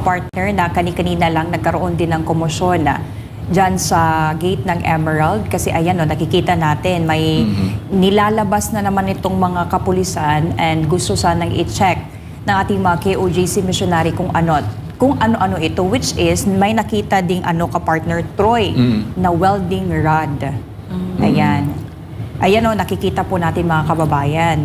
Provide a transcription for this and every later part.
ka-partner na kani-kanina lang nagkaroon din ng komosyon dyan sa gate ng Emerald kasi ayan nakikita natin may nilalabas na naman itong mga kapulisan and gusto sanang i-check ng ating mga KOJC missionary kung ano-ano ito, which is may nakita ding ka-partner Troy na welding rod. Ayan nakikita po natin mga kababayan.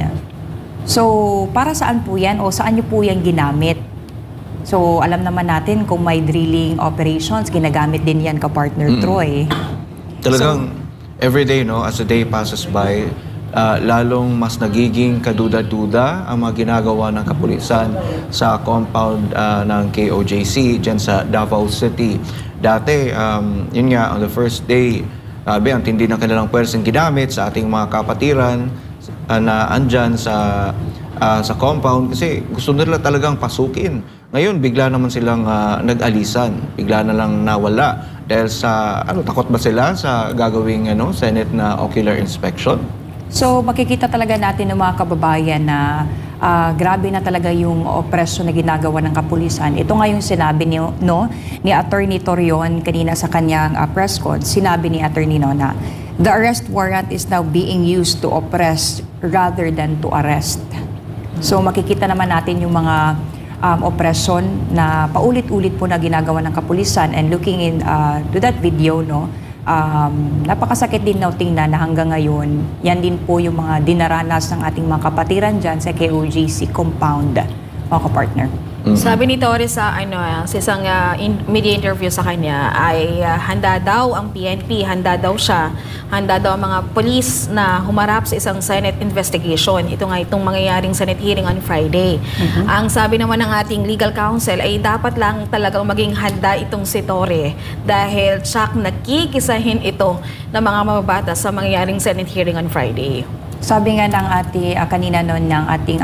So para saan po yan o saan nyo po yan ginamit? So, alam naman natin kung may drilling operations, ginagamit din yan ka-partner Troy. Talagang everyday, as the day passes by, lalong mas nagiging kaduda-duda ang mga ginagawa ng kapulisan sa compound ng KOJC dyan sa Davao City. Dati, yun nga, on the first day, ang tindi ng kanilang pwerseng ginamit sa ating mga kapatiran na andyan sa compound kasi gusto nila talagang pasukin. Ngayon, bigla naman silang nag-alisan. Bigla na lang nawala. Dahil sa, takot ba sila sa gagawing Senate na ocular inspection? So, makikita talaga natin ng mga kababayan na grabe na talaga yung opresyon na ginagawa ng kapulisan. Ito nga yung sinabi ni Attorney Torion kanina sa kanyang press con. Sinabi ni Attorney na the arrest warrant is now being used to oppress rather than to arrest. So, makikita naman natin yung mga opresyon na paulit-ulit po na ginagawa ng kapulisan and looking to that video, napakasakit din tingnan na hanggang ngayon, yan din po yung mga dinaranas ng ating mga kapatiran dyan sa KOJC compound, mga kapartner. Sabi ni Torres sa isang media interview sa kanya ay handa daw ang PNP, handa daw ang mga polis na humarap sa isang Senate investigation. Ito nga itong mangyayaring Senate hearing on Friday. Ang sabi naman ng ating legal counsel ay dapat lang talagang maging handa itong si Torre dahil tsak nakikisahin ito ng mga mababata sa mangyayaring Senate hearing on Friday. Sabi nga ng kanina ng ating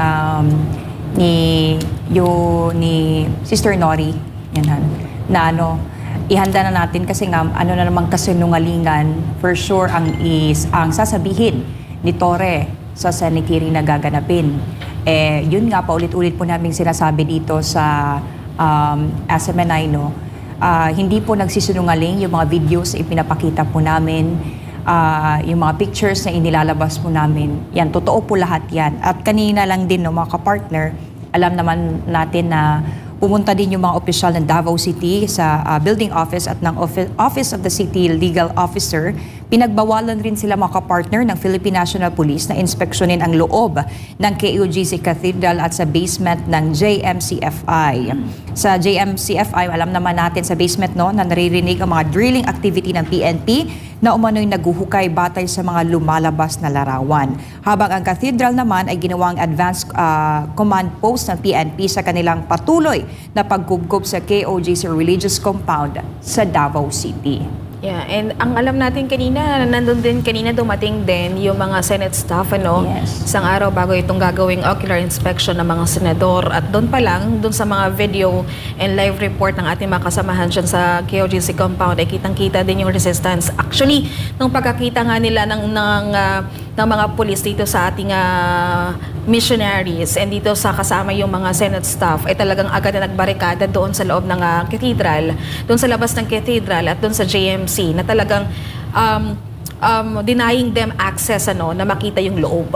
ni Sister Nori na ihanda na natin kasi nga na namang kasinungalingan for sure ang sasabihin ni Torre sa Senate hearing na gaganapin. Yun nga paulit-ulit po namin sinasabi dito sa SMNI hindi po nagsisinungaling yung mga videos na ipinapakita po namin, yung mga pictures na inilalabas po namin. Yan, totoo po lahat yan. At kanina lang din mga kapartner, alam naman natin na pumunta din yung mga opisyal ng Davao City sa building office at ng Office of the City Legal Officer. Pinagbawalan rin sila mga kapartner ng Philippine National Police na inspeksyonin ang loob ng KOJC Cathedral at sa basement ng JMCFI. Sa JMCFI, alam naman natin sa basement na naririnig ang mga drilling activity ng PNP na umano'y naguhukay batay sa mga lumalabas na larawan. Habang ang cathedral naman ay ginawang advanced command post ng PNP sa kanilang patuloy na pagkubkob sa KOJC religious compound sa Davao City. Yeah, and ang alam natin kanina, dumating din yung mga Senate staff, Yes. Isang araw bago itong gagawing ocular inspection ng mga senador. At doon pa lang, doon sa mga video and live report ng ating mga kasamahan dyan sa KOJC compound, ay kitang-kita din yung resistance. Actually, nung pagkakita nga nila ng mga pulis dito sa ating missionaries and dito sa kasama yung mga Senate staff, ay talagang agad na nagbarikada doon sa loob ng cathedral, doon sa labas ng cathedral at doon sa JMC na talagang denying them access na makita yung loob.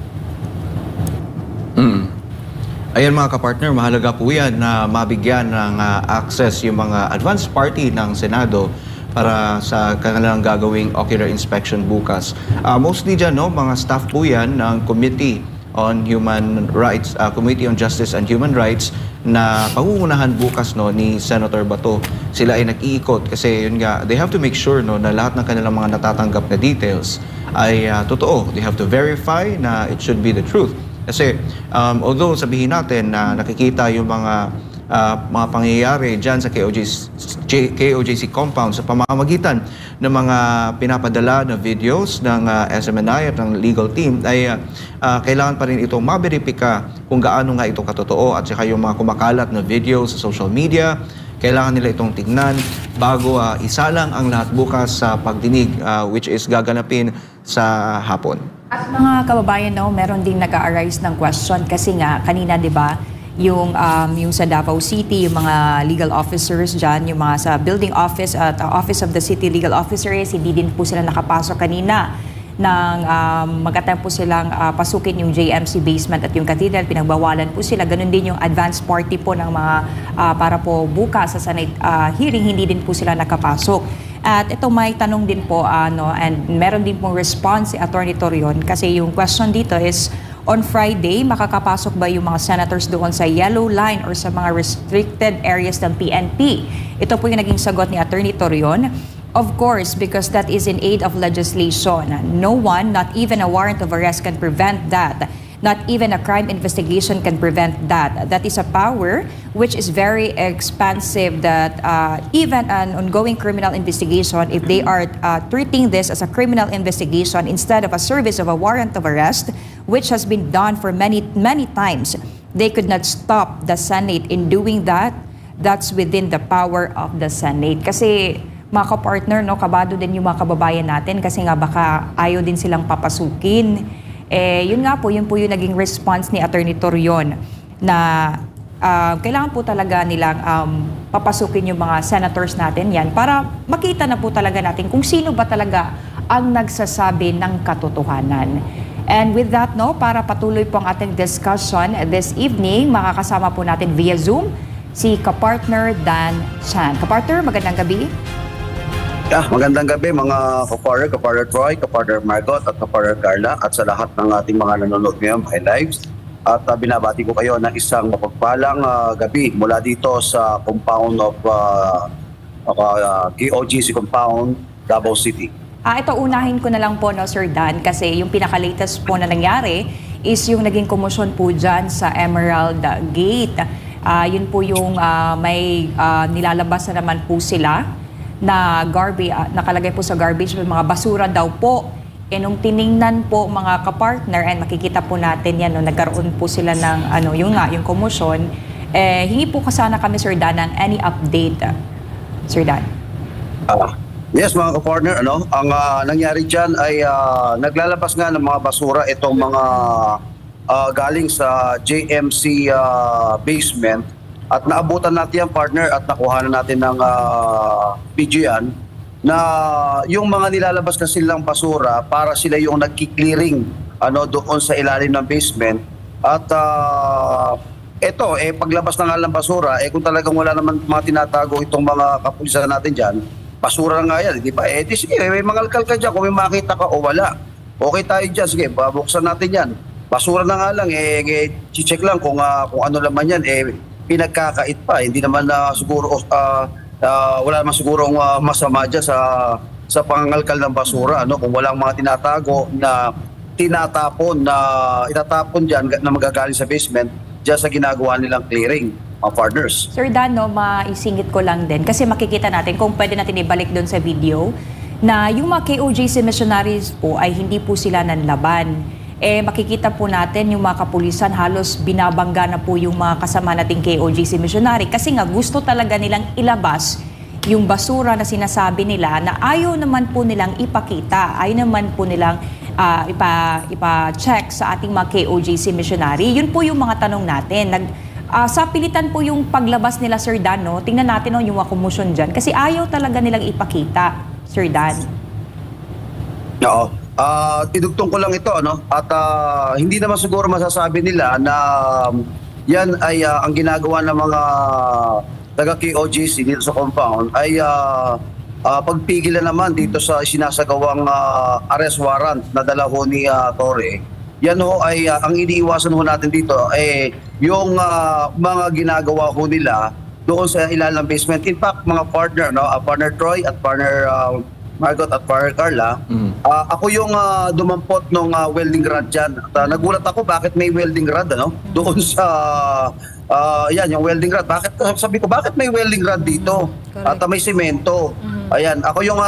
Ayan mga kapartner, mahalaga po yan na mabigyan ng access yung mga advance party ng Senado para sa kanilang gagawing ocular inspection bukas. Mostly dyan, mga staff po yan ng Committee on Human Rights, Committee on Justice and Human Rights na pangungunahan bukas ni Senator Bato. Sila ay nag-iikot kasi yun nga, they have to make sure na lahat ng kanilang mga natatanggap na details ay totoo. They have to verify na it should be the truth. Kasi although sabihin natin na nakikita yung mga pangyayari dyan sa KOJC compound sa pamamagitan ng mga pinapadala na videos ng SMNI at ng legal team, ay kailangan pa rin itong maberipika kung gaano nga ito katotoo at saka yung mga kumakalat na videos sa social media, kailangan nila itong tignan bago isalang ang lahat bukas sa pagdinig which is gaganapin sa hapon. At mga kababayan, meron din nag-arise ng question kasi nga kanina, di ba, yung sa Davao City, yung mga legal officers dyan, yung mga sa building office at office of the city legal officers, hindi din po sila nakapasok kanina nang mag-attempt po silang pasukin yung JMC basement at yung cathedral, pinagbawalan po sila. Ganun din yung advance party po ng mga para po bukas sa Senate hearing, hindi din po sila nakapasok. At ito may tanong din po and meron din pong response si Attorney Torion kasi yung question dito is, on Friday, makakapasok ba yung mga senators doon sa yellow line or sa mga restricted areas ng PNP? Ito po yung naging sagot ni Attorney Torion. Of course, because that is in aid of legislation. No one, not even a warrant of arrest can prevent that. Not even a crime investigation can prevent that. That is a power which is very expansive that even an ongoing criminal investigation, if they are treating this as a criminal investigation instead of a service of a warrant of arrest, which has been done for many times, they could not stop the Senate in doing that. That's within the power of the Senate. Kasi mga kapartner, no, kabado din yung mga kababayan natin kasi nga baka ayaw din silang papasukin. Yun po yung naging response ni Attorney Torion na kailangan po talaga nilang papasukin yung mga senators natin yan para makita na po talaga natin kung sino ba talaga ang nagsasabi ng katotohanan. And with that, no, para patuloy po ang ating discussion this evening, makakasama po natin via Zoom si kapartner Dan Chan. Kapartner, magandang gabi. Magandang gabi mga kapartner Troy, kapartner Margot at kapartner Carla at sa lahat ng ating mga nanonood ngayon by lives. At binabati ko kayo ng isang mapagpalang gabi mula dito sa compound of KOGC compound, Davao City. Ito unahin ko na lang po, no, Sir Dan, kasi yung pinaka-latest po na nangyari is yung naging komosyon po dyan sa Emerald Gate. Yun po yung may nilalabas na naman po sila na garbage, nakalagay po sa garbage, mga basura daw po. Nung tiningnan po mga kapartner, and makikita po natin yan, no, nagkaroon po sila ng yung komosyon. Hingi po kasana kami, Sir Dan, ng any update, Sir Dan. Yes mga kapartner, ang nangyari dyan ay naglalabas nga ng mga basura itong mga galing sa JMC basement. At naabutan natin yan, partner, at nakuha na natin ng video yan, na yung mga nilalabas na silang basura para sila yung nagki-clearing doon sa ilalim ng basement. At paglabas na nga ng basura, kung talagang wala naman mga tinatago itong mga kapulisan natin dyan, basura na nga yan, di ba? Sige, may mangalkal ka dyan kung may makita ka o wala. Okay tayo dyan, sige, babuksan natin yan. Basura na nga lang, check lang kung ano naman yan, pinagkakait pa, hindi naman siguro wala naman sigurong masama dyan sa pangangalkal ng basura, kung walang mga tinatago na tinatapon na itatapon dyan na magagaling sa basement dyan sa ginagawa nilang clearing, mga partners. Sir Dan, maisingit ko lang din kasi makikita natin kung pwede natin ibalik doon sa video na yung mga KOJC missionaries po ay hindi po sila nanlaban. Makikita po natin yung mga kapulisan halos binabangga na po yung mga kasama nating KOJC missionary kasi nga gusto talaga nilang ilabas yung basura na sinasabi nila na ayaw naman po nilang ipakita, ayaw naman po nilang ipa-check sa ating mga KOJC missionary. Yun po yung mga tanong natin. Sa pilitan po yung paglabas nila, Sir Dan, no? Tingnan natin yung mga komosyon dyan kasi ayaw talaga nilang ipakita, Sir Dan. Oo. Idugtong ko lang ito, at hindi naman siguro masasabi nila na yan ay ang ginagawa ng mga taga-KOGC dito sa compound ay pagpigil na naman dito sa sinasagawang arrest warrant na dala ho ni Torre. Yan ho ay ang iniiwasan ho natin dito ay yung mga ginagawa ho nila doon sa ilalim ng basement. In fact, mga partner, partner Troy at partner Margot at partner Carla, ako yung dumampot ng welding rod dyan. At nagulat ako bakit may welding rod doon sa yan, yung welding rod. Sabi ko, bakit may welding rod dito? At may semento. Ayan, ako yung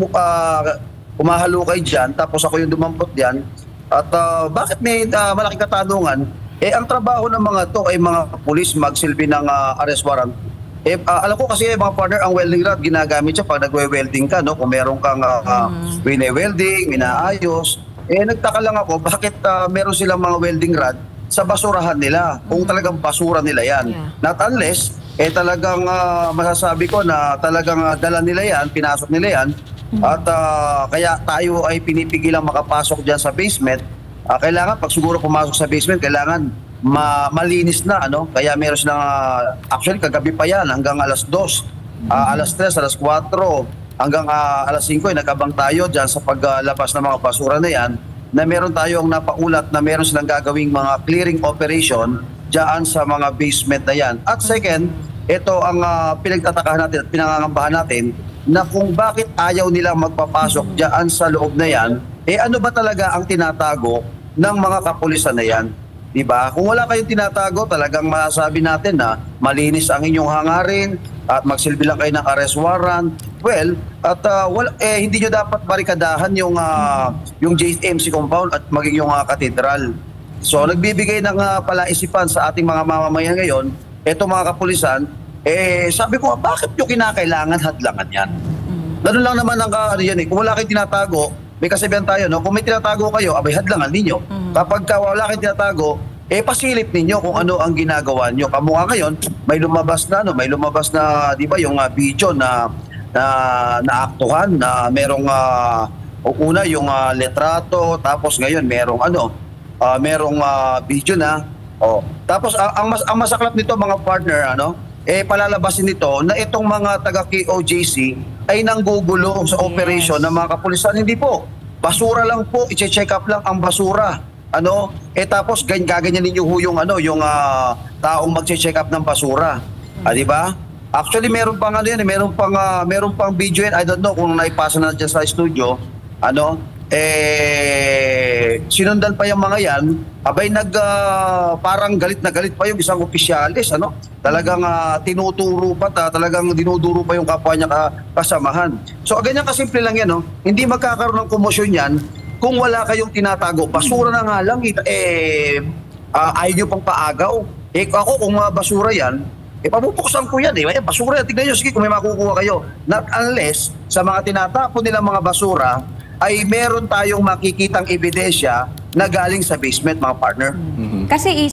kumahalukay dyan, tapos ako yung dumampot dyan. At bakit may malaking katanungan? Ang trabaho ng mga to ay mga pulis magsilbi ng arrest warrant. Alam ko kasi mga partner, ang welding rod ginagamit siya pag nagwe-welding ka, kung meron kang wine-welding, inaayos. Nagtaka lang ako bakit meron silang mga welding rod sa basurahan nila, kung talagang basura nila yan. Yeah. Not unless, talagang masasabi ko na talagang dala nila yan, pinasok nila yan, at kaya tayo ay pinipigilang makapasok dyan sa basement. Kailangan, pag siguro pumasok sa basement, kailangan malinis na, ano? Kaya meron silang, actually kagabi pa yan, hanggang alas 2, alas 3, alas 4, hanggang alas 5, nagkabang tayo dyan sa paglabas ng mga basura na yan, na meron tayong napaulat na meron silang gagawing mga clearing operation dyan sa mga basement na yan. At second, ito ang pinagtatakahan natin at pinangangambahan natin na kung bakit ayaw nilang magpapasok dyan sa loob na yan, ano ba talaga ang tinatago ng mga kapulisan na yan? Diba? Kung wala kayong tinatago, talagang masasabi natin na malinis ang inyong hangarin at magsilbi lang kayo ng arrest warrant. Well, at hindi nyo dapat barikadahan yung JMC compound at maging yung katedral. So nagbibigay ng palaisipan sa ating mga mamamayan ngayon, eto mga kapulisan, sabi ko, bakit nyo kinakailangan hadlangan yan? Ganun lang naman ang yan eh. Kung wala kayong tinatago, may kasabihan tayo, no? Kung may tinatago kayo, abay hadlangan ninyo. Kapag wala kayong tinatago, pasilip ninyo kung ano ang ginagawa nyo. Kamukha ngayon, may lumabas na, di ba, yung video na naaktuhan na merong una yung letrato, tapos ngayon merong merong video na. Tapos ang masaklap nito mga partner, palalabasin nito na itong mga taga KOJC ay nanggugulo sa operation ng mga kapulisan. Hindi po. Basura lang po, i-check up lang ang basura. Tapos gaganyan ninyo yung taong magche-check up ng basura. Di ba? Actually meron pang meron pang video yan. I don't know kung naipasa na dyan sa studio. Sinundan pa yung mga yan. Abay parang galit na galit pa yung isang opisyalis, Talagang tinuturo pa, talagang dinuduro pa yung kapwa niya kasamahan. So ganyan kasimple lang yan, Hindi magkakaroon ng komosyon yan kung wala kayong tinatago. Basura na nga lang, ayaw nyo pang paagaw. Ako kung basura yan, pabubuksan ko yan. Basura yan, tignan nyo, sige kung may makukuha kayo. Not unless, sa mga tinatapon nilang mga basura, ay meron tayong makikitang ebidensya na galing sa basement, mga partner. Kasi